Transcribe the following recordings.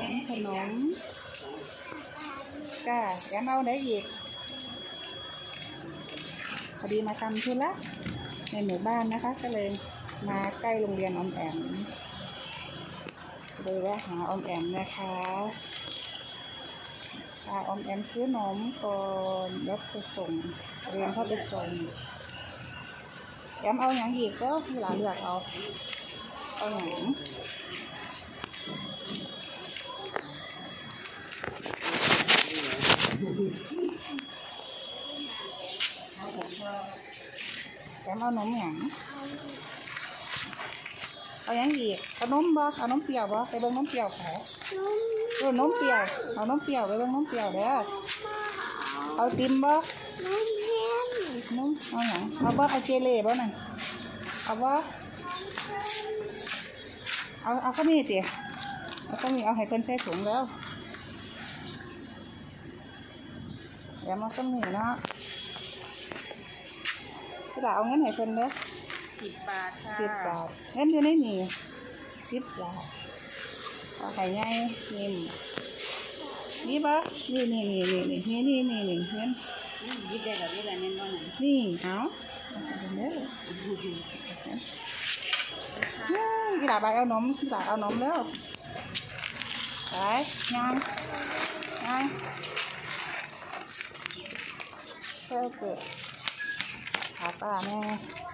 ขนมก้าแอมเอาได้อีกพอดีมาทำธุระในหมู่บ้านนะคะก็เลยมาใกล้โรงเรียนออมแอมเลยแวะหาออมแอมนะคะออมแอมซื้อนมก่อนแล้วไปส่งเรียนเข้าไปส่งแอมเอาอย่างอีกก็เวลาเลือกเอาอย่างแอมเอานมอย่างเอาอย่างอีกเอานมบ่เอานมเปรี้ยวบ่ไปเบิ่งนมเปรี้ยวขานมเปรี้ยวเอานมเปรี้ยวไปเบิ่งนมเปรี้ยวเด้อเอาติมบ่นมเอาอย่างเอาบ่เอาเจเล่บ่นั่นเอาบ่เอาข้าวมีติเอาข้าวมีเอาให้เพิ่นใส่ถุงแล้วเดี๋ยวมาข้าวมีเนาะพี่ดาเอาเงินให้เพิ่นเด้อ 10 บาทค่ะ 10 บาทเงินอยู่ในนี่10 บาทเอาไข่ใหญ่นี่บ่นี่เงินยิบได้แบบนี้แหละเน้นว่าไหนนี่เอาเด้อพี่ดาไปเอานมพี่ดาเอานมแล้วไปยังเจ้าเกิดหาป้าแม่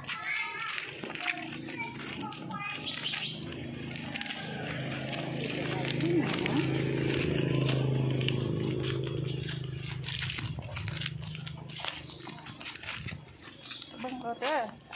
บังรถเด้อไป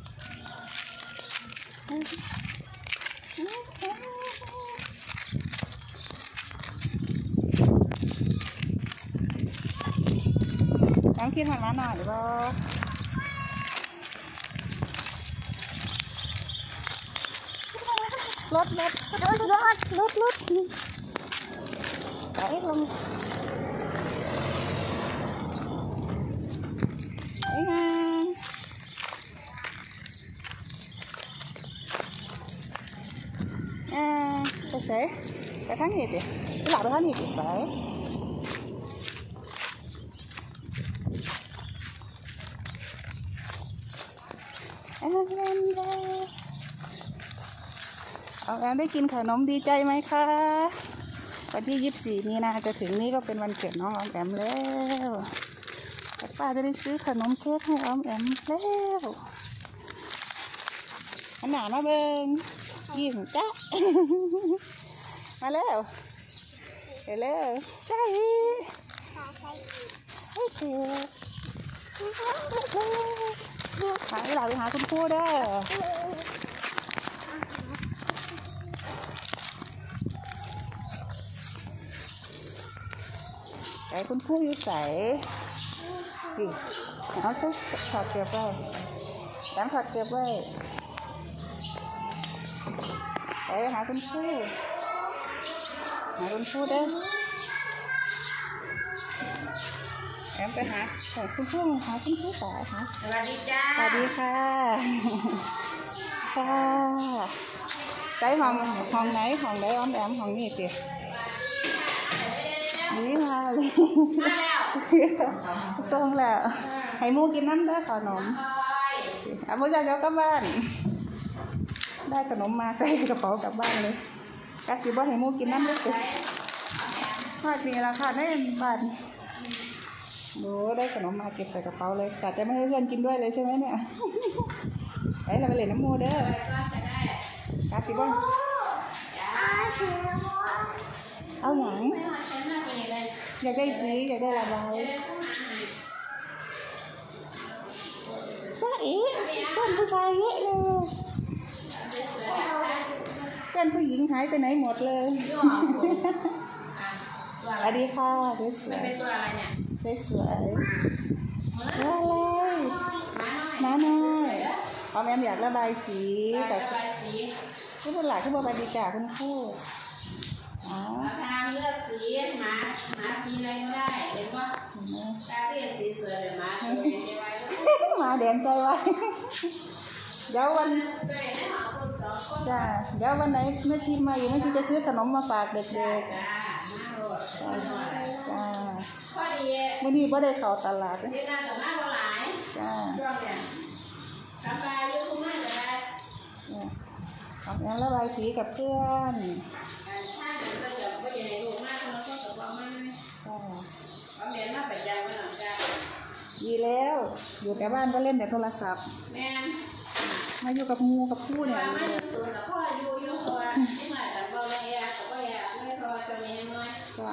น้ำกินหันมาหน่อยหรือเปล่ารถไปลงไปงานไปเสยไปทางนี้ดิหลับไปทางนี้ดิไปเอาแอมได้กินขนมดีใจไหมคะวันที่24มีนาจะถึงนี้ก็เป็นวันเกิดน้องออมแอมแล้วป้าจะได้ซื้อขนมเค้กให้ออมแอมแล้วอันหนามาเบิ้งยิ้มจ้ามาแล้วจ้าโอเคหาเวลาไปหาคุณครูได้ไอ้คุณครูอยู่ใส่เอาซุปถอดเก็บไว้แล้วถอดเก็บไว้ไปหาคุณครูได้แอมไปหาคุณครูต่อค่ะสวัสดีจ้าสวัสดีค่ะใช้ห้องไหนออมแอมห้องนี้สินี่มาเลยส่งแล้วให้มูกินน้ำได้ขนมเอามูจะเดี๋ยวกลับบ้านได้ขนมมาใส่กระเป๋ากลับบ้านเลยกะสิบ่ให้มูกินน้ำได้สิทอดมีราคาได้บ้านดูได้ขนมมาเก็บใส่กระเป๋าเลยกะจะไม่ให้เพื่อนกินด้วยเลยใช่ไหมเนี่ยไปเราไปเล่นน้ำมูเด้อกะสิบ่เอาหยังอยากได้สีอยากได้ระบายจ้าอีเพื่อนผู้ชายเยอะเลยเพื่อนผู้หญิงหายไปไหนหมดเลยสวัสดีค่ะสวยเป็นตัวอะไรเนี่ยสวยว่าอะไรน้าน้อยพอแม่อยากระบายสีแต่คุณผู้หลักคุณผู้บริจาคคุณครูทางเลือกสีหมาสีอะไรก็ได้เห็นว่าตาเรียกสีสวยหมาแดงใจไว้หมาแดงใจไว้เดี๋ยววันจ้าเดี๋ยววันไหนแม่ชีมาอยู่แม่ชีจะซื้อขนมมาฝากเด็กๆจ้าวันนี้บ่ได้เข้าตลาดจ้าเอาอย่างระบายสีกับเพื่อนดีแล้วอยู่แต่บ้านก็เล่นแต่โทรศัพท์มาอยู่กับงูกับผู้เนี่ยจ้า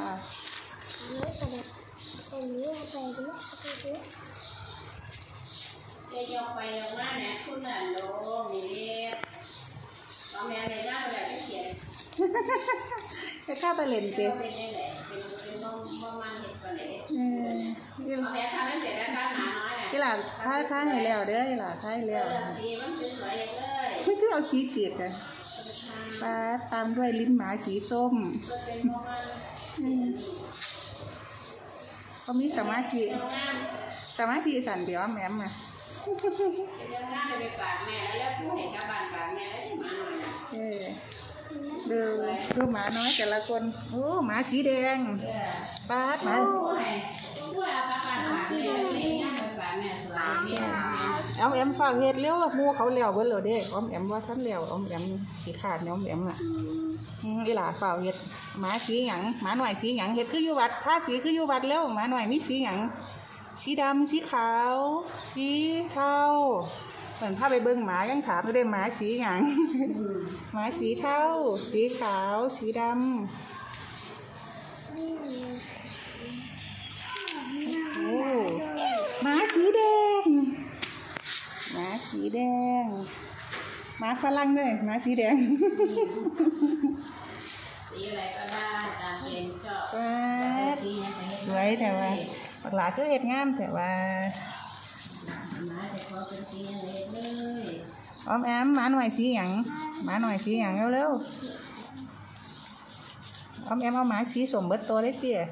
ยกไปยกมาเนี่ยคุณน่ะโลมีเอาแม่ไม่ได้เลยไม่เขียนจะฆ่าตะเล่นเต็มเป็นประมาณเห็ดก่อนเลยเอาแม่ทำให้เสร็จแล้วทำหมาน้อยเนี่ยที่หล่ะท้าให้แล้วเด้อที่หล่ะท้าให้แล้วสีมันสวยเลยไม่คือเอาสีจืดกันตามด้วยลิ้นหมาสีส้มเขามีสมาธิสั่นเดี๋ยวแม่มาดูหมาน้อยแต่ละคนโอ้หมาสีแดงปาดหมาแอมฝากเห็ดเลี้ยวมูเขาเลี้ยวเบิ้ลเลยเด้แอมว่าท่านเลี้ยวแอมสีขาดแอมอ่ะอีหล่าฝากเห็ดหมาสีหยังหมาหน่อยสีหยังเห็ดคืออยู่วัดท่าสีคืออยู่วัดแล้วหมาหน่อยมีสีหยังสีดำสีขาวสีเทาเหมือนถ้าไปเบิ้งหมายังถามไม่ได้หมาสีหยังหมาสีเทาสีขาวสีดำโอ้หมาสีแดงหมาสีแดงหมาฝรั่งด้วยหมาสีแดงสีอะไรก็ได้ตามเป็นชอบสวยแต่ว่าหลาคือเห็ดงามแต่ว่าแอมหมาหน่อยสีหยังหมาหน่อยสีหยังเร็วแอมเอาหมาสีสมเบิดตัวเล็กเตี้ย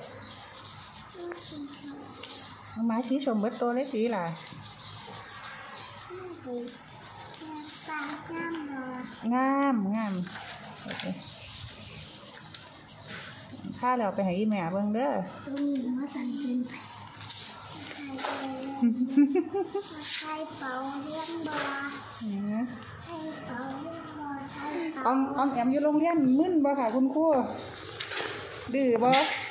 เอาหมาสีสมเบิดตัวเล็กสีล่ะงามข้าแล้วไปให้แม่เบิ่งเด้อใครเป่าเลี้ยงบอใครเป่าเลี้ยงบอแอมอยู่โรงเรียนมึนบ่ค่ะคุณครูดื้อบ่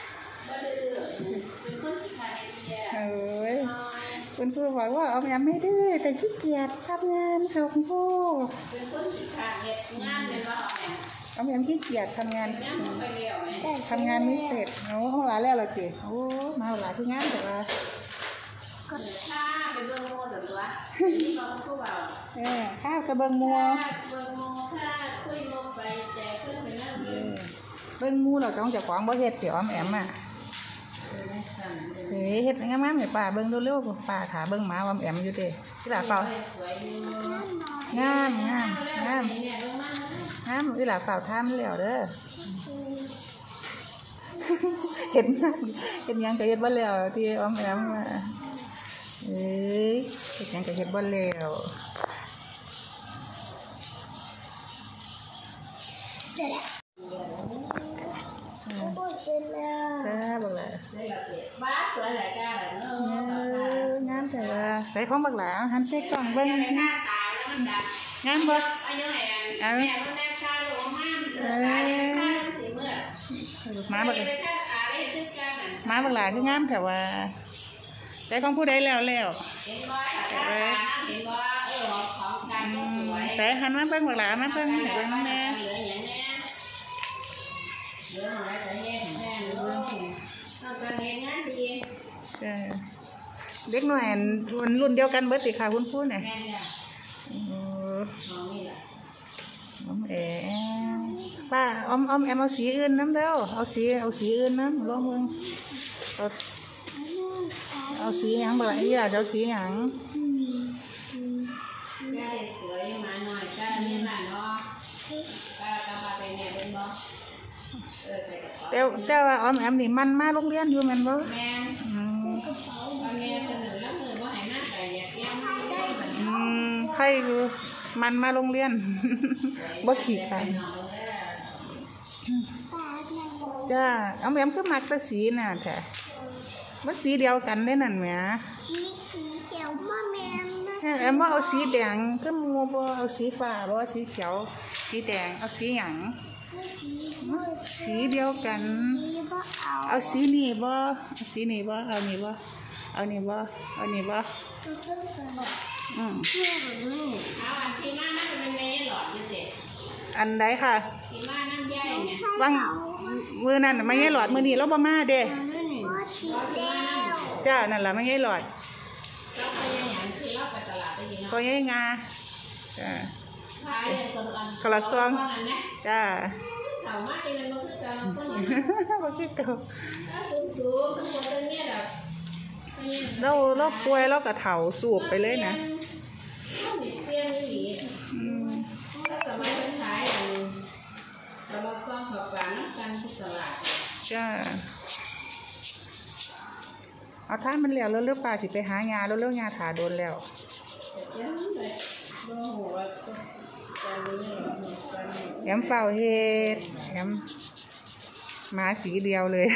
คุณครูบอกว่าแอมไม่ดื้อแต่ขี้เกียจทำงานส่งครูแอมขี้เกียจทำงานไม่เสร็จโอ้ห้องหลานแล้วล่ะสิโอ้มาหลานที่งานแต่ว่าข้าไปเบิ่งโมสันตัวนี่เราผู้บ่าวข้าวกระเบิงมัวข้าคุยโมไปแจกเพื่อนไปนั่งเบิ่งมูเราต้องจะขวางบ่เฮ็ดเดี๋ยวแอมอ่ะเฮ็ดงามๆให้ป้าเบิ่งเร็วๆป้าขาเบิ่งหมาแอมอยู่เด้ที่หล่าเปล่างามที่หล่าเปล่าท่ามแล้วเด้อเห็นยังก็เฮ็ดบ่แล้วที่แอมมาเฮ็ดยังก็เฮ็ดบ่แล้วเสร็จแล้วบอกเลยบ้าสวยหลายก้าเลยงามแต่ว่าใส่ของบักหลาหันใส่กล่องเบิ้งงามบ่มาบักหลาคืองามแต่ว่าใส่ของผู้ใดแล้วใส่หันมาเบิ้งบักหลามาเบิ้งน้องแม่เด็กหน่อยรุ่นเดียวกันเบิดติค่ะคุณพูดเนี่ยป้าแอมเอาสีอื่นน้ำเด้อเอาสีอื่นน้ำลองมึงเอาสีหยังบ่ล่ะอยากเอาสีหยังแต่ว่าแอมนี่มันมาโรงเรียนอยู่แม่นบ่ใครอยู่มันมาโรงเรียน บ่ขี้ขานจ้าเอาแหมคือมักแต่สีน่ะแท้มันสีเดียวกันได้นั่นแหมสีเขียวมาแม่นะแอมว่าเอาสีแดงก็มัวบ่เอาสีฟ้าบ่สีเขียวสีแดงเอาสีหยังสีเดียวกันเอาสีนี่บ่เอาสีนี่บ่เอานี่บ่เอานี่บ่เอานี่บ่เอาอันที่มานั่นเป็นเมย์หลอดอยู่เด็ดอันใดค่ะที่มานั่นใหญ่เนี่ยว่างมือนั่นไม่ใช่หลอดมือนี้เราบ่มาเด้จ้านั่นล่ะไม่ใช่หลอดเราไปยังไงคือเราไปตลาดไปยังไงก็ยังงาจ้ากระซองจ้าเต่ามาที่มันมันคือการต้นอย่างบ่คือเก่าสูงทั้งหมดตัวนี้แบบเราป่วยเราก็เฒ่าสูบไปเลยนะเตี้ยนี่ถ้าเกิดไม่เป็นขายแต่เราซ่อมขอบฝาน้ำกันที่ตลาดจ้าเอาท่านมันแล้วเรื่องป่าสิไปหายาแล้วเรื่องยาถาโดนแล้วแอมเฝ้าเฮ็ดแอมหมาสีเดียวเลย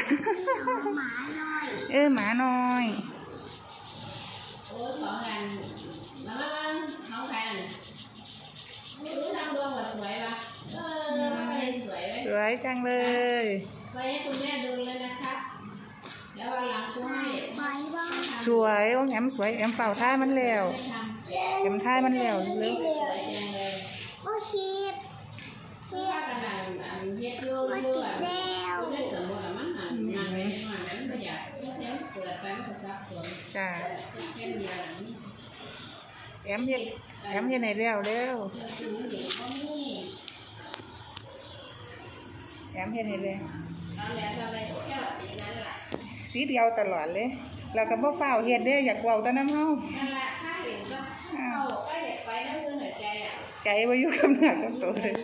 หมาน้อยโอ้สองอันแล้วมันเขาแพงรู้ทำดวงว่าสวยปะสวยจังเลยไปให้คุณแม่ดูเลยนะคะแล้ววันหลังช่วยสวยโอ้แอมสวยแอมเฝ้าท่ามันแล้วแอมท่ามันแล้วเลยโอ้ชีพเฮ็ดกันเฮ็ดโยนด้วยได้สมบูรณ์มันมันไปหน่อยนั้นไม่อยากเดี๋ยวเปิดไปมันก็ซับซ้อนจ้าแค่เดียวแอมเฮ็ดไหนแล้วแอมเฮ็ดไหนแล้วสีเดียวตลอดเลยเราก็บ่เฝ้าเฮ็ดเด้อยากเว้าแต่น้ำเฮาใจบ่อยู่กับเนื้อกับตัวเลย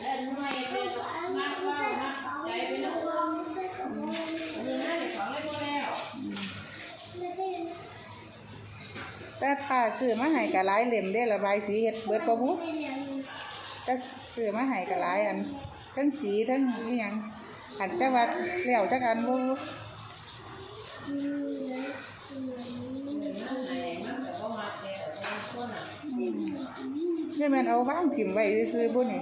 แต่ถ้าซื้อมาให้ก็หลายเล่มเด้ระบายสีเฮ็ดเบิดบ่บุแต่ซื้อมาให้ก็หลายอันทั้งสีทั้งอีหยังอันแต่ว่าแล้วจักอันบ่นี่มันเอาบ้างถิ่มไว้ซื้อบุญนี่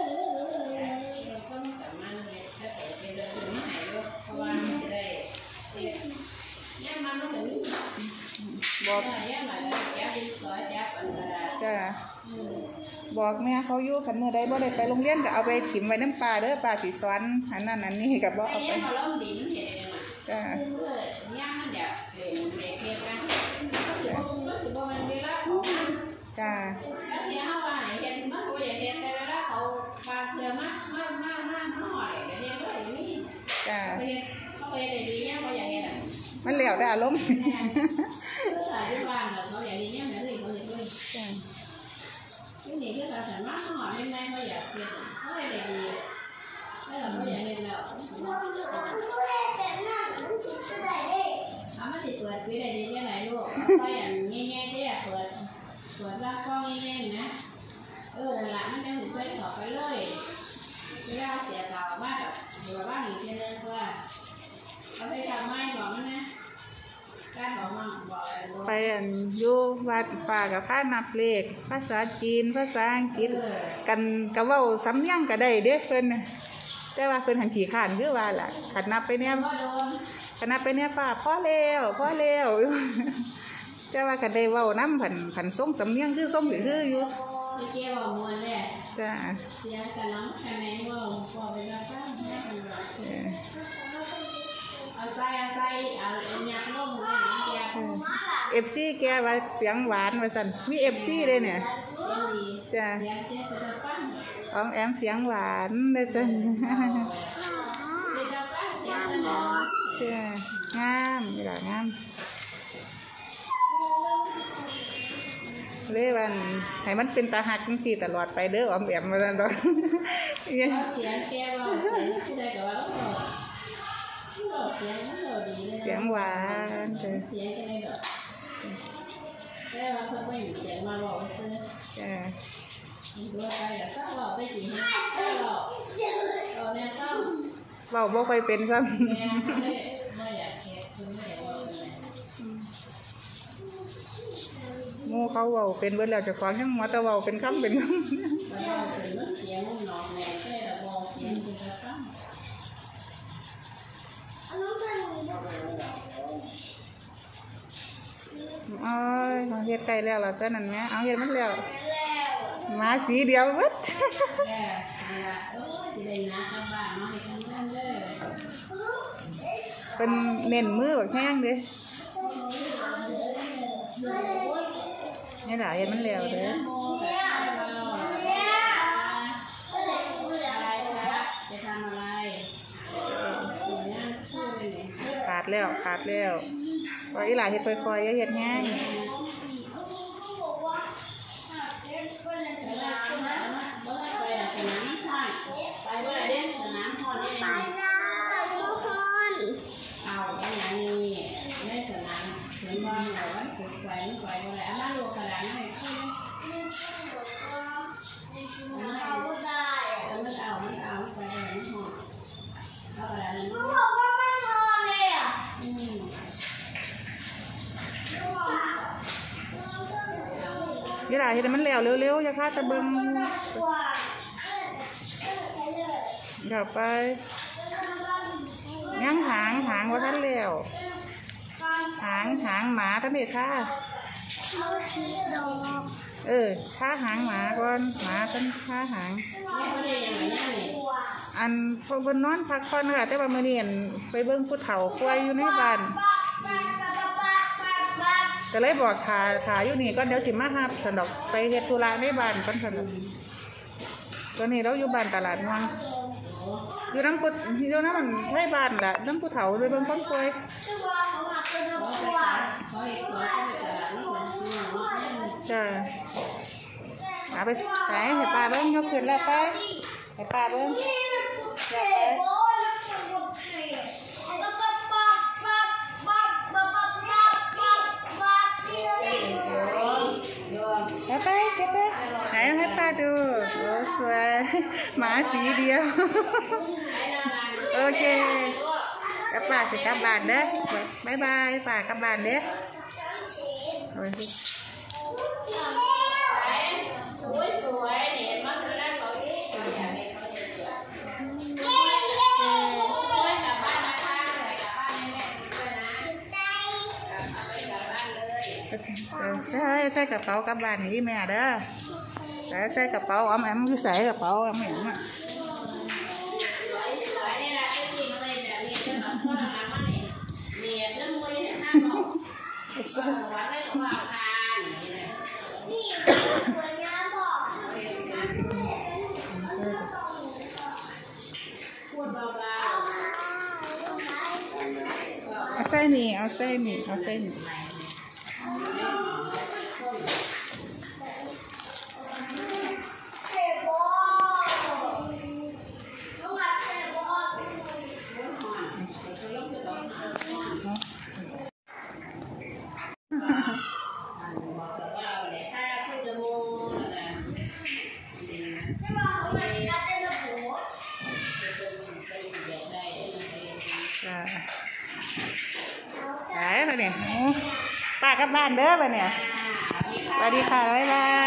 บอกจ้าบอกแม่เขาอยู่ขันเมื่อใดบ่ได้ไปโรงเรียนก็เอาไปถิ่มไว้น้ำปลาเด้อปลาสีซ้อนอันนั้นอันนี้กับบ่เอาไปจ้าจ้าจ้ามันเหลวได้อารมณ์เปิดวิดีโอไหนลูกไปอย่างง่ายๆที่เปิดรับกล้องง่ายๆนะหลังมันจะถึงใส่ต่อไปเลยที่เราเสียเปล่ามากแบบเดี๋ยวบ้านอีกทีนึงว่าเอาไปทำไม่บอกมันนะการบอกมั่งบอกไปอยู่วัดป่ากับผ้านับเลขภาษาจีนภาษาอังกฤษกันกับว่าซ้ำยังก็ได้เด้เพิ่นแต่ว่าเพิ่นหันขี่ขานคือว่าล่ะขันนับไปเนี่ยป้าพ่อเร็วแต่ว่ากันได้เว้าน้ำผันส่งสำเนียงคือส่งหรืออยู่ไม่เกี่ยวกับมวลเลยจ้าเสียกันน้องแค่ไหนว่าพอไปรับบ้างแม่กันเลยเอาใส่เอาเนี่ยร่มเลยFC แกว่าเสียงหวานว่าสั่นมี FC เลยเนี่ยจ้าของแอมเสียงหวานเลยจ้ะงามนี่แหละงามเลยวันให้มันเป็นตาหักจังซี่ตลอดไปเด้อออมแอมมาแล้วดอกเสียงแก้วผู้ใดก็ว่าเสียงหวานเสียงกันได้ดอกแต่ว่าเพิ่นบ่อยู่เสียงมาบอกซื่อจ้ะตัวไปอย่าซักหลอกได้กี่ฮะหลอกเอาแนวต้องเว้าบ่ค่อยเป็นซ้ำแม่ไม่อยากเก็บคุณไม่อยากเอาเลยหมู่เขาเว้าเป็นเบิดแล้วเจ้าของยังมาแต่เว้าเป็นคำเป็นคำแล้วเราถึงเรื่องเสียงมุ่งหนอกแม่แค่แต่บอกเสียงคุณจะตั้งโอ้ยเฮ็ดไก่แล้วล่ะแต่นั่นแม่เอาเฮ็ดมันแล้วหมาสีเดียวเบิดแม่ที่ได้นะข้างบ้านมาให้ทั้งนั้นเลยเป็นเน้นมือแบบแห้งเด้นี่ล่ะเฮ็ดมันแล้วเด้อโมแบบจะทำอะไรขาดแล้วว่าอีหล่าเฮ็ดค่อยๆอย่าเฮ็ดง่ายเอาอย่างนี้ไม่สนามถึงวันหรือวันสุดไฟไม่ไฟอะไรอันนั้นลูกกระดานให้ขึ้นมันเอาไปเลยไม่หอดเอากระดานอีหล่าเฮ็ดให้มันแล้วเร็วๆอย่าคาดตะเบิ่งเดี๋ยวไปยังหางว่าทันแล้วหางหมาทันเด้ค่ะท่าหางหมาก่อนหมาทันท่าหางอันพวกเพิ่นนอนพักผ่อนค่ะแต่ว่ามื้อนี้ไปเบิ่งผู้เฒ่าป่วยอยู่ในบ้านก็เลยบอกถ่าอยู่นี่ก่อนเดี๋ยวสิมารับซั่นดอกไปเฮ็ดธุระในบ้านก่อนซั่นดอกตอนนี้เราอยู่บ้านตลาดม่วงอยู่น้ำมันไทยบ้านแหละน้ำผู้เฒ่าเลยเบิ่งคนป่วยจ้าเอาไปใส่ให้ป้าเบิ่งยกขึ้นแล้วไปให้ป้าเบิ่งไปเช็ดเลยไหนให้ป้าดูโอ้สวยหมาสีเดียวโอเคกับป้าสิกลับบ้านเด้อบายบายป้ากลับบ้านเด้อโอ้ยสวยเนี่ยมันเป็นอะไรเขาที่อยากให้เขาเยอะๆกลับบ้านนะคะกลับบ้านแม่ด้วยนะกลับบ้านเลยใส่กระเป๋ากลับบ้านนี่แม่เด้อใส่กระเป๋าอ้อมแอมอยู่ใส่กระเป๋าอ้อมแอมอ่ะเอาใส่นี่ไปแล้วเนี่ยป้ากลับบ้านเด้อไปเนี่ยสวัสดีค่ะบ๊ายบาย